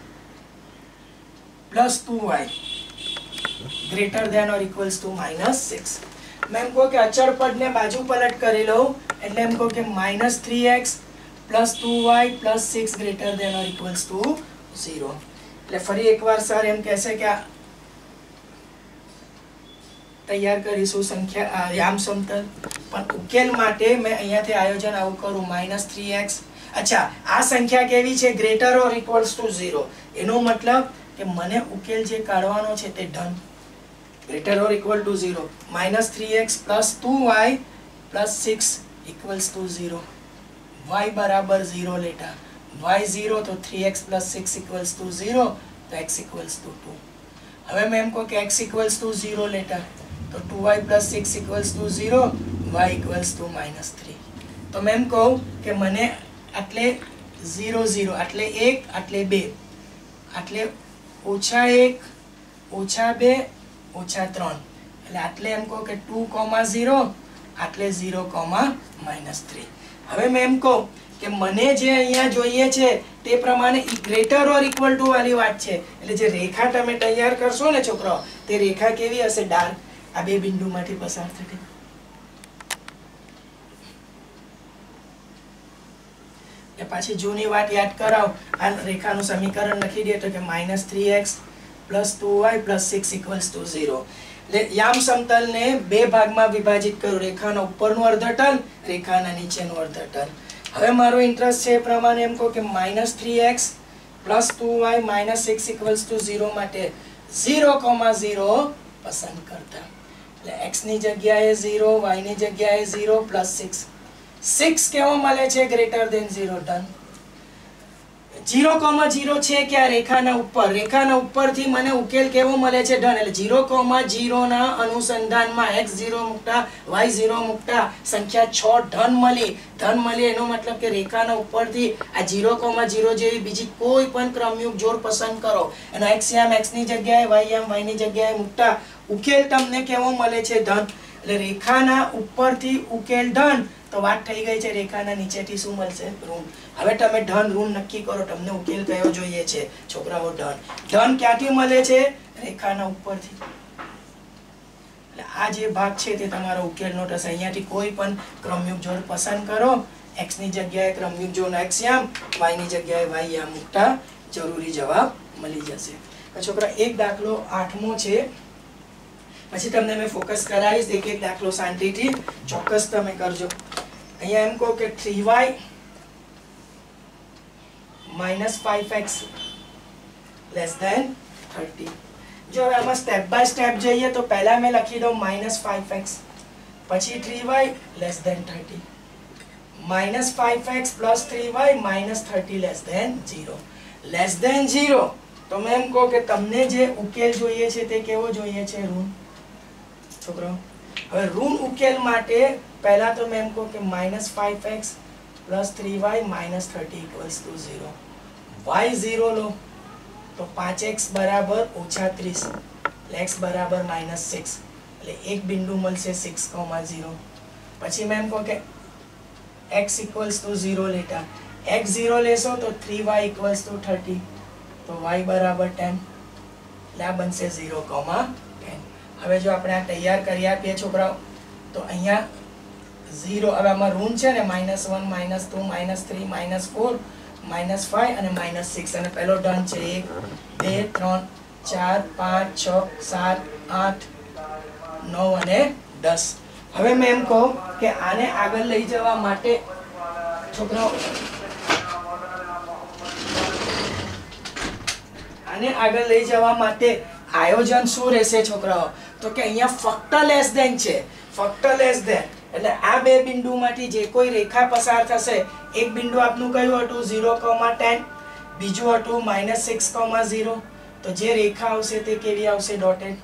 A: plus two y greater than or equals to minus six. મેં એમ કહું કે અચળ પદને બાજુ પલટ કરી લઉં એટલે એમ કહું કે minus three x plus two y plus six greater than or equals to zero. એટલે ફરી એકવાર સર એમ કહેશે કે આ તૈયાર કરીશું સંખ્યા યામ સમતલ, પણ ઉકેલ માટે મેં અહીંયાથી આયોજન આવું કરું. માઇનસ થ્રી એક્સ, અચ્છા આ સંખ્યા કેવી છે? Greater or equals to zero. એનો મતલબ કે મને ઉકેલ જે કાઢવાનો છે તે ધન, greater or equal to zero. Minus three x plus two y plus six equals to zero. y બરાબર ઝીરો લેતા, y ઝીરો તો three x plus six equals to zero, તો x ઇક્વલ્સ ટુ ટુ. હવે મેં એમ કહું કે x equals to zero લેતા તો two y plus six equals to zero, y equals to minus three. તો મેં એમ કહું કે મને આટલે ઝીરો ઝીરો, આટલે એક, આટલે બે, આટલે ઓછા એક, ઓછા બે, ઓછા ત્રણ, એટલે આટલે એમ કહું કે ટુ કોમા ઝીરો, આટલે ઝીરો કોમા માઇનસ થ્રી. હવે મેં એમ કહું કે મને જે અહીંયા જોઈએ છે તે પ્રમાણે ગ્રેટર ઓર ઇક્વલ ટુ વાળી વાત છે. એટલે જે રેખા તમે તૈયાર કરશો ને છોકરાઓ, તે રેખા કેવી હશે? ડાર્ક. આ બે બિંદુમાંથી પસાર થતી. એ પાછી જૂની વાત યાદ કરાવ. આ રેખાનું સમીકરણ લખી દે તો કે minus three x plus two y plus six equals to zero. એટલે યામ સમતલને બે ભાગમાં વિભાજિત કરું. રેખાના ઉપરનું અર્ધતલ, રેખાના નીચેનું અર્ધતલ. હવે મારો ઇન્ટરેસ્ટ છે એ પ્રમાણે એમ કહો કે minus three x plus two y minus six equals to zero માટે ઝીરો કોમા ઝીરો પસંદ કરતા. એટલે x ની જગ્યાએ ઝીરો, y ની જગ્યાએ ઝીરો પ્લસ સિક્સ. સિક્સ કેવો મળે છે? Greater than zero. Done. Zero comma zero છે કે આ રેખાના ઉપર, રેખાના ઉપરથી મને ઉકેલ કેવો મળે છે? ધન. એટલે ઝીરો કોમા ઝીરો ના અનુસંધાનમાં x ઝીરો મૂકતા, y ઝીરો મૂકતા સંખ્યા છ ધન મળી. ધન મળી એનો મતલબ કે રેખાના ઉપરથી આ ઝીરો કોમા ઝીરો જેવી બીજી કોઈ પણ ક્રમયુગ જોડ પસંદ કરો, એનો x યામ x ની જગ્યાએ, y યામ y ની જગ્યાએ મૂકતા ઉકેલ તમને કેવો મળે છે? ધન. એટલે રેખાના ઉપરથી ઉકેલ ધન, તો વાત થઈ ગઈ છે રેખાના નીચેથી શું મળશે? ઋણ. હવે તમે ધન ઋણ નક્કી કરો, તમને ઉકેલ કયો જોઈએ છે છોકરાઓ? ધન. ધન ક્યાંથી મળે છે? રેખાના ઉપરથી. એટલે આ જે ભાગ છે તે તમારો ઉકેલનો થશે. અહીંયાથી કોઈ પણ ક્રમયુગ જોડ પસંદ કરો, x ની જગ્યાએ ક્રમયુગ જોડ x યામ, y ની જગ્યાએ y યામ મૂકતા જરૂરી જવાબ મળી જશે. છોકરા એક દાખલો આઠમો છે, પછી તમને મેં ફોકસ કરાવીશ. એક એક દાખલો શાંતિથી ચોક્કસ તમે કરજો. અહીંયા એમ કહો કે three y minus five x less than thirty. જો હવે આમાં સ્ટેપ બાય સ્ટેપ જઈએ તો પહેલા મેં લખી દઉં માઇનસ ફાઈવ એક્સ, પછી three y less than thirty, minus five x plus three y minus thirty less than zero. Less than zero તો મેં એમ કહું કે તમને જે ઉકેલ જોઈએ છે તે કેવો જોઈએ છે? ઋણ. છોકરો હવે ઋણ ઉકેલ માટે પહેલા તો મેં એમ કહું કે minus five x plus three y minus thirty equals to zero. Y zero લો તો પાંચ એક્સ બરાબર ઓછા ત્રીસ, એક્સ બરાબર માઇનસ સિક્સ, એટલે એક બિંદુ મળશે સિક્સ કોમા ઝીરો. પછી મેં એમ કહું કે એક્સ ઇક્વલ્સ ટુ ઝીરો લેતા, એક્સ ઝીરો લેશો તો three y equals to thirty, તો વાય બરાબર ટેન, એટલે આ બનશે ઝીરો કોમા ટેન. હવે જો આપણે આ તૈયાર કરી આપીએ છોકરાઓ તો અહીંયા ઝીરો, હવે આમાં ઋણ છે ને minus one minus two minus three minus four minus five અને માઇનસ સિક્સ, અને પહેલો ડન છે એક બે ત્રણ ચાર પાંચ છ સાત આઠ નવ અને દસ. હવે મેં એમ કહું કે આને આગળ લઈ જવા માટે છોકરાઓ આને આગળ લઈ જવા માટે આયોજન શું રહેશે છોકરાઓ? તો કે અહીંયા ફક્ત લેસ ધેન છે, ફક્ત લેસ ધેન, એટલે આ બે બિંદુમાંથી જે કોઈ રેખા પસાર થશે, એક બિંદુ આપનું કયું હતું? ઝીરો કોમા ટેન, બીજું હતું માઇનસ સિક્સ કોમા ઝીરો. તો જે રેખા આવશે તે કેવી આવશે? ડોટેડ.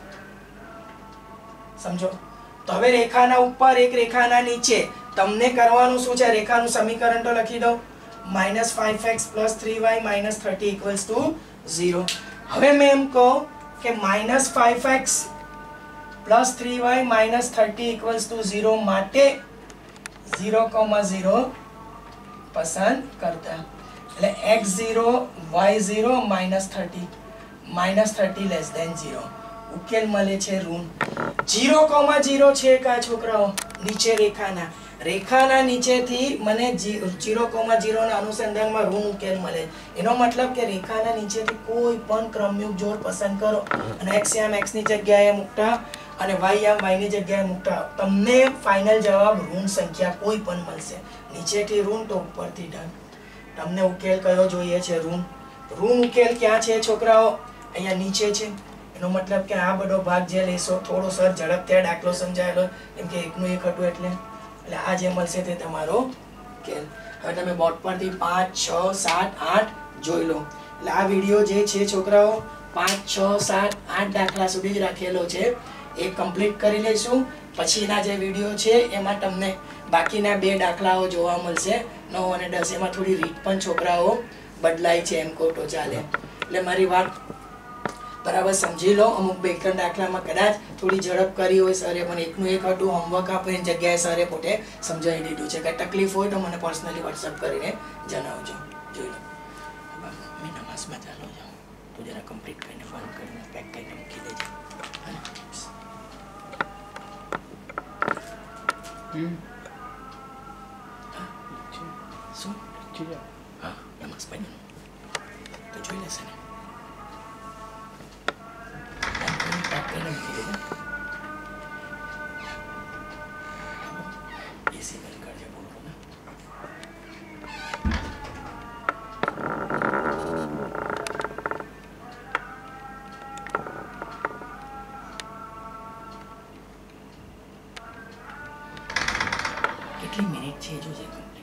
A: સમજો? તો હવે રેખાના ઉપર એક રેખાના નીચે તમને કરવાનું શું છે? રેખાનું સમીકરણ તો લખી દો, minus five x plus three y minus thirty equals to zero. હવે મેં એમ કહું કે minus five x plus three y minus thirty equals to zero માટે ઝીરો કોમા ઝીરો પસંદ કરતા, એટલે x zero y zero minus thirty minus thirty less than zero. ઉકેલ મળે છે ઋણ. ઝીરો કોમા ઝીરો છે કા છોકરાઓ? નીચે રેખાના, રેખાના નીચેથી મને ઝીરો કોમા ઝીરો ના અનુસંધાનમાં ઋણ ઉકેલ મળે. એનો મતલબ કે રેખાના નીચેથી કોઈ પણ ક્રમયુક્ત જોડ પસંદ કરો અને એક્સ આમ એક્સ ની જગ્યાએ મૂકતા અને વાય આમ વાય ની જગ્યાએ મૂકતા તમને ફાઇનલ જવાબ ઋણ સંખ્યા કોઈ પણ મળશે. નીચેથી ઋણ તો ઉપરથી ધન. તમને ઉકેલ કયો જોઈએ છે? ઋણ. ઋણ ઉકેલ ક્યાં છે છોકરાઓ? અહીંયા નીચે છે. એનો મતલબ કે આ બધો ભાગ જે લેશો થોડો સર ઝડપથી દાખલો સમજાયેલો, કેમ કે એકનું એક હતું એટલે એટલે આ જે મળશે તે તમારો ઉકેલ. હવે તમે બોર્ડ પરથી પાંચ છ સાત આઠ જોઈ લો. એટલે આ વિડીયો જે છે છોકરાઓ પાંચ છ સાત આઠ દાખલા સુધી જ રાખેલો છે, એ કમ્પ્લીટ કરી લઈશું. પછીના જે વિડીયો છે એમાં તમને બાકીના બે દાખલાઓ જોવા મળશે, નવ અને દસ. એમાં થોડી રીત પણ છોકરાઓ બદલાય છે એમ કહો તો ચાલે. એટલે મારી વાત બરાબર સમજી લો. અમુક બે ત્રણ દાખલામાં કદાચ થોડી ઝડપ કરી હોય સરે, પણ એકનું એક હતું હોમવર્ક આપે એની જગ્યાએ સરે પોતે સમજાવી દીધું છે. કંઈ તકલીફ હોય તો મને પર્સનલી વોટ્સઅપ કરીને જણાવજો. જોઈ લો. મેં નમાઝમાં ચાલો જાઉં તો જરા કમ્પ્લીટ કરીને બંધ કરીને પેક કરીને મૂકી દેજો. શું? હા, નમાઝ પઢી તો જોઈ લેશે ને. એસી બંધ કરજે બોલો ને. કેટલી મિનિટ છે જોજે.